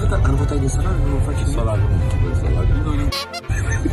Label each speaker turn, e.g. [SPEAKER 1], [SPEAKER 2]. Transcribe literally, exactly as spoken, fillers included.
[SPEAKER 1] Ar votai de salariu, nu mă faci nimic.
[SPEAKER 2] Salariu, nu trebuie salariu.